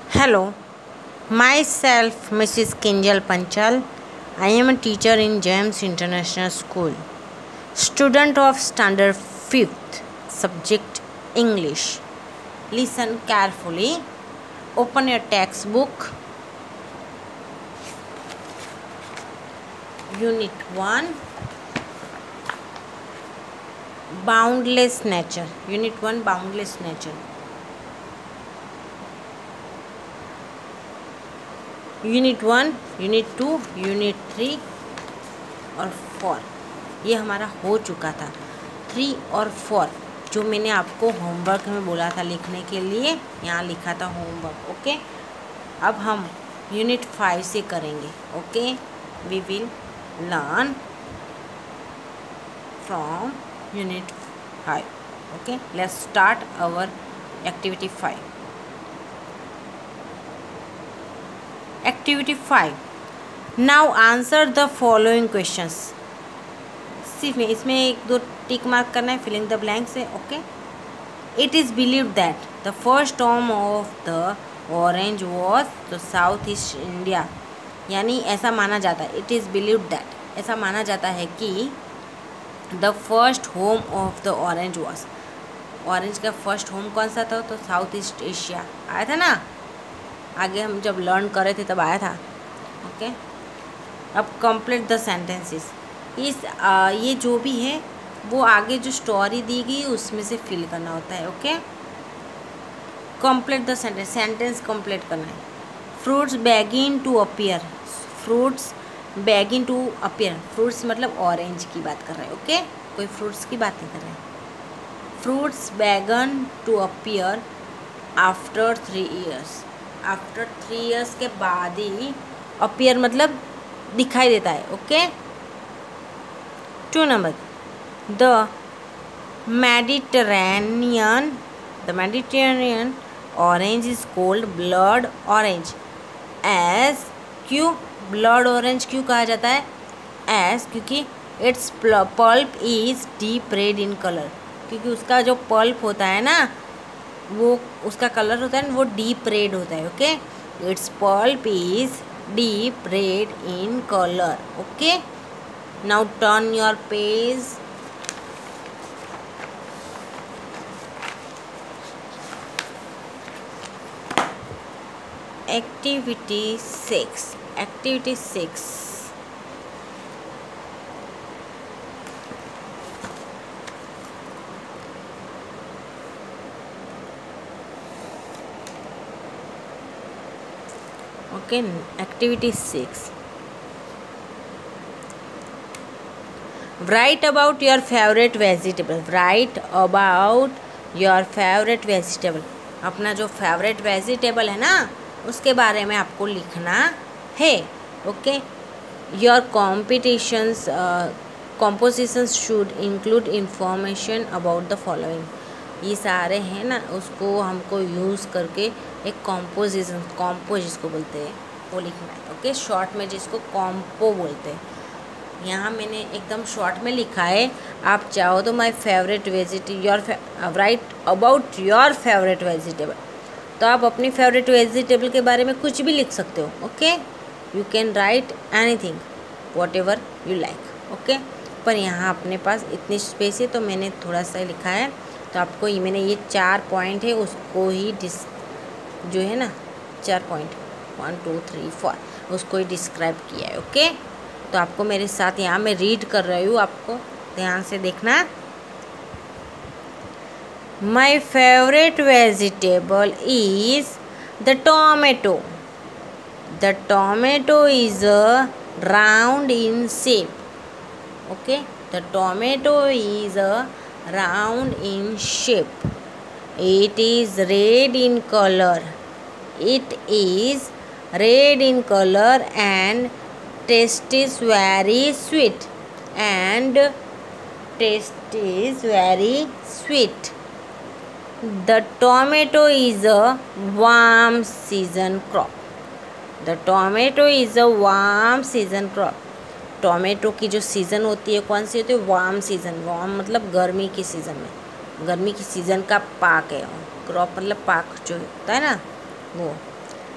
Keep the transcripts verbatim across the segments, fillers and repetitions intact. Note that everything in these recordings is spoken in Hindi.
Hello, myself Missus Kinjal Panchal. I am a teacher in James International School. Student of Standard fifth, subject English. Listen carefully. Open your textbook. Unit one. Boundless Nature. Unit one, Boundless Nature. Unit one, unit two, unit three और फोर ये हमारा हो चुका था। थ्री और फोर जो मैंने आपको होमवर्क में बोला था लिखने के लिए, यहाँ लिखा था होमवर्क। ओके, अब हम यूनिट फाइव से करेंगे। Okay, we will learn from unit five. Okay, let's start our activity five. Activity five. Now answer the following questions. सिर्फ इसमें एक दो टिक मार्क करना है, फिलिंग द ब्लैंक्स है। Okay, it is believed that the first home of the orange was the south east India. यानी ऐसा माना जाता है, इट इज़ बिलीव्ड दैट, ऐसा माना जाता है कि the first home of the orange was, orange का फर्स्ट होम कौन सा था? तो साउथ ईस्ट एशिया आया था ना, आगे हम जब लर्न कर रहे थे तब आया था। ओके, अब कंप्लीट द सेंटेंसेस। इस आ, ये जो भी है वो आगे जो स्टोरी दी गई उसमें से फिल करना होता है। Okay, complete the sentence, sentence complete करना है। Fruits begin to appear, fruits begin to appear, fruits मतलब ऑरेंज की बात कर रहे हैं। ओके, कोई फ्रूट्स की बात नहीं कर रहे हैं। Fruits began to appear after three years, after three years के बाद ही अपीयर मतलब दिखाई देता है। Okay, two number, the Mediterranean, the Mediterranean orange is called blood orange as, क्यों ब्लड ऑरेंज क्यों कहा जाता है? एज क्योंकि its pulp is deep red in colour, क्योंकि उसका जो पल्प होता है ना वो उसका कलर होता है ना वो डीप रेड होता है। Okay, its pulp is deep red in colour. Okay, now turn your page. Activity six, activity six. Okay, activity six. Write about your favorite vegetable. Write about your favorite vegetable. अपना जो favorite vegetable है ना उसके बारे में आपको लिखना है। Okay, your competitions uh, compositions should include information about the following. ये सारे हैं ना, उसको हमको यूज़ करके एक कॉम्पोजिशन, कॉम्पो जिसको बोलते हैं वो लिखना है। ओके, शॉर्ट में जिसको कॉम्पो बोलते हैं। यहाँ मैंने एकदम शॉर्ट में लिखा है, आप चाहो तो my favourite vegetable, your write about your favourite vegetable, तो आप अपनी फेवरेट वेजिटेबल के बारे में कुछ भी लिख सकते हो। Okay, you can write anything whatever you like. Okay, पर यहाँ अपने पास इतनी स्पेस है तो मैंने थोड़ा सा लिखा है, तो आपको ये मैंने ये चार पॉइंट है उसको ही डिस जो है ना चार point one two three four उसको ही डिस्क्राइब किया है। ओके, तो आपको मेरे साथ यहाँ मैं रीड कर रही हूँ, आपको ध्यान से देखना। My favourite vegetable is the tomato, the tomato is a round in shape. Okay, the tomato is a round in shape. It is red in color. It is red in color and taste is very sweet. And taste is very sweet. The tomato is a warm season crop. The tomato is a warm season crop. Tomato की जो सीज़न होती है कौन सी होती है? Warm season. वार्म मतलब गर्मी की सीज़न में, गर्मी की सीज़न का पाक है। क्रॉप मतलब पाक जो होता है ना वो।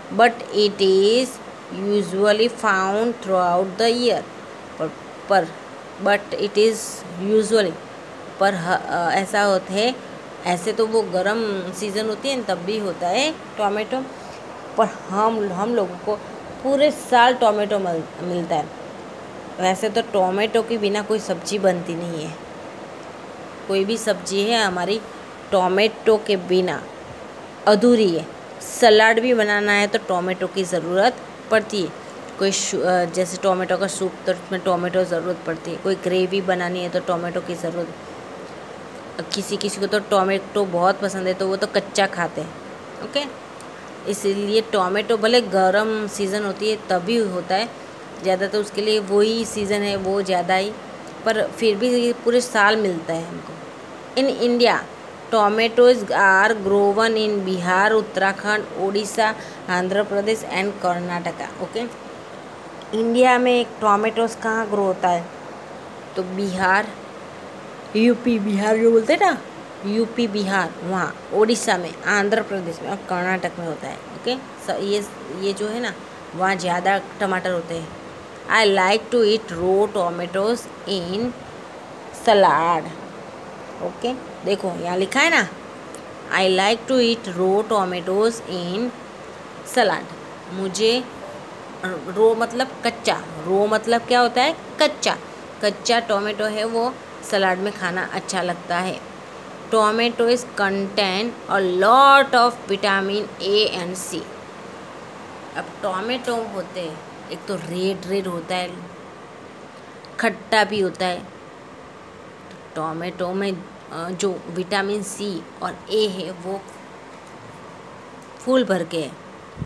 But it is usually found throughout the year. पर पर बट इट इज़ यूजुअली पर ह- ऐसा होता है, ऐसे तो वो गर्म सीज़न होती है तब भी होता है टोमेटो, पर हम हम लोगों को पूरे साल टोमेटो मिल मिलता है। वैसे तो टोमेटो के बिना कोई सब्ज़ी बनती नहीं है, कोई भी सब्ज़ी है हमारी टोमेटो के बिना अधूरी है। सलाद भी बनाना है तो टोमेटो की ज़रूरत पड़ती है। कोई जैसे टोमेटो का सूप तो उसमें टोमेटो ज़रूरत पड़ती है। कोई ग्रेवी बनानी है तो टोमेटो की ज़रूरत, किसी किसी को तो टोमेटो बहुत पसंद है तो वो तो कच्चा खाते हैं। ओके, इसीलिए टोमेटो भले गर्म सीज़न होती है तभी होता है ज़्यादा, तो उसके लिए वही सीज़न है वो ज़्यादा ही, पर फिर भी ये पूरे साल मिलता है हमको। In India tomatoes are grown in Bihar, Uttarakhand, Orissa, Andhra Pradesh and Karnataka. Okay, India में टोमेटोज कहाँ ग्रो होता है? तो बिहार, यूपी, बिहार जो बोलते हैं ना, यूपी बिहार वहाँ, उड़ीसा में, आंध्र प्रदेश में और कर्नाटक में होता है। ओके, सो ये ये जो है ना वहाँ ज़्यादा टमाटर होते हैं। I like to eat raw tomatoes in salad. Okay, देखो यहाँ लिखा है ना, I like to eat raw tomatoes in salad. मुझे रो मतलब कच्चा, रो मतलब क्या होता है? कच्चा। कच्चा टोमेटो है वो सलाद में खाना अच्छा लगता है। Tomato is contain a lot of vitamin A and C. अब टोमेटो होते हैं, एक तो रेड रेड होता है, खट्टा भी होता है। तो टोमेटो में जो विटामिन सी और ए है वो फूल भर के है।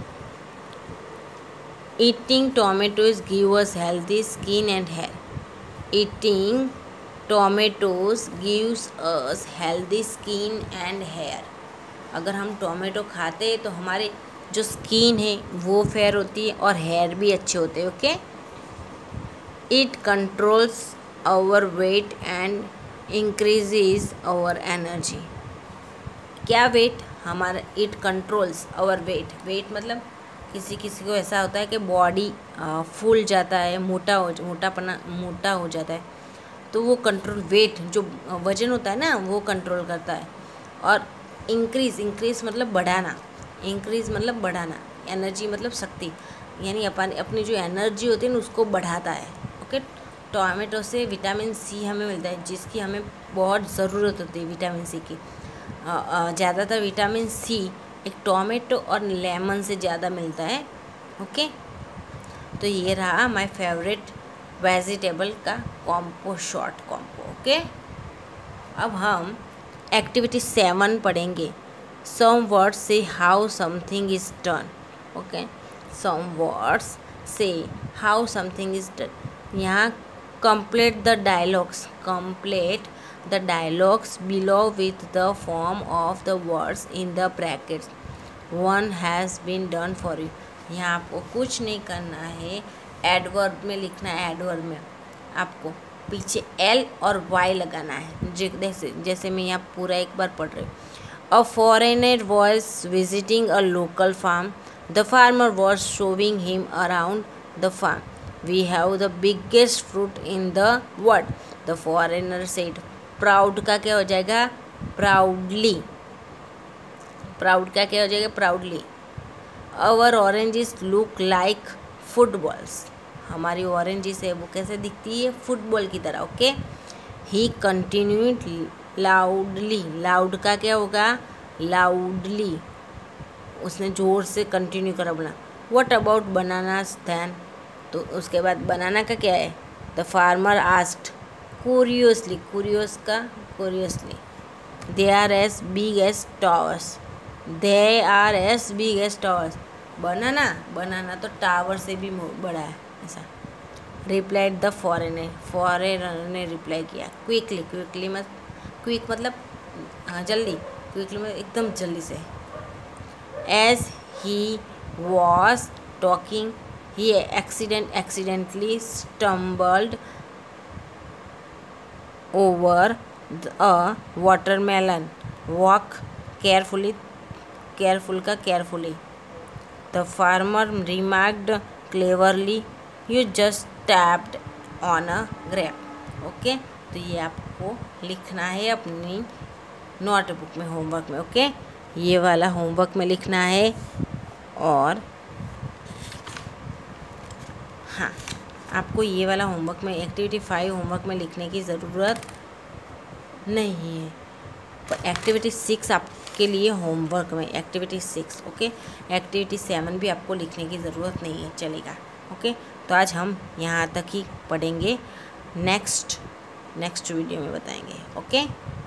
Eating tomatoes give us healthy skin and hair. Eating tomatoes gives us healthy skin and hair. अगर हम टोमेटो खाते हैं तो हमारे जो स्किन है वो फेयर होती है और हेयर भी अच्छे होते हैं। Okay, it controls our weight and increases our energy. क्या वेट? हमारा it controls our weight. Weight मतलब किसी किसी को ऐसा होता है कि बॉडी फूल जाता है, मोटा हो मोटापना मोटा हो जाता है, तो वो कंट्रोल, वेट जो वज़न होता है ना वो कंट्रोल करता है। और इंक्रीज़, इंक्रीज़ मतलब बढ़ाना, इंक्रीज़ मतलब बढ़ाना, एनर्जी मतलब शक्ति, यानी अपन अपनी जो एनर्जी होती है ना उसको बढ़ाता है। ओके, टोमेटो से विटामिन सी हमें मिलता है जिसकी हमें बहुत ज़रूरत होती है विटामिन सी की। ज़्यादातर विटामिन सी एक टोमेटो और लेमन से ज़्यादा मिलता है। ओके, तो ये रहा माय फेवरेट वेजिटेबल का कॉम्पो, शॉर्ट कॉम्पो। ओके, अब हम एक्टिविटी सेवन पढ़ेंगे। सम वर्ड्स से how something is done. Okay, some words से हाउ समथिंग इज डन। यहाँ complete the dialogues, complete the dialogues below with the form of the words in the brackets. One has been done for you. यहाँ आपको कुछ नहीं करना है, एडवर्ब में लिखना है। एडवर्ब में आपको पीछे एल और वाई लगाना है। जैसे जैसे मैं यहाँ पूरा एक बार पढ़ रही हूँ। A foreigner was visiting a local farm. The farmer was showing him around the farm. We have the biggest fruit in the world. The foreigner said. Proud का क्या हो जाएगा? प्राउडली। प्राउड का क्या हो जाएगा? Proudly. Our oranges look like footballs. हमारी ऑरेंजेस है वो कैसे दिखती है? फुटबॉल की तरह। Okay, he continued loudly. Loud का क्या होगा? लाउडली, उसने ज़ोर से कंटिन्यू करा बोला। What about bananas then? तो उसके बाद बनाना का क्या है? The farmer asked curiously. Curious का curiously. They are as big as towers. They are as big as towers. Banana, banana तो टावर से भी बड़ा है ऐसा। Replied the foreigner. फॉरेनर ने रिप्लाई किया। क्विकली, क्विकली मत क्विक मतलब हाँ जल्दी, क्विकली मतलब एकदम जल्दी से। As he was talking he accident accidentally stumbled over a watermelon. Walk carefully. Careful का carefully. The farmer remarked cleverly, you just tapped on a grape. Okay, तो ये आपको लिखना है अपनी नोटबुक में, होमवर्क में। ओके, ये वाला होमवर्क में लिखना है। और हाँ, आपको ये वाला होमवर्क में, एक्टिविटी फाइव होमवर्क में लिखने की ज़रूरत नहीं है, पर एक्टिविटी सिक्स आपके लिए होमवर्क में, activity six. Okay, activity seven भी आपको लिखने की ज़रूरत नहीं है, चलेगा। ओके, तो आज हम यहाँ तक ही पढ़ेंगे, नेक्स्ट नेक्स्ट वीडियो में बताएंगे। ओके।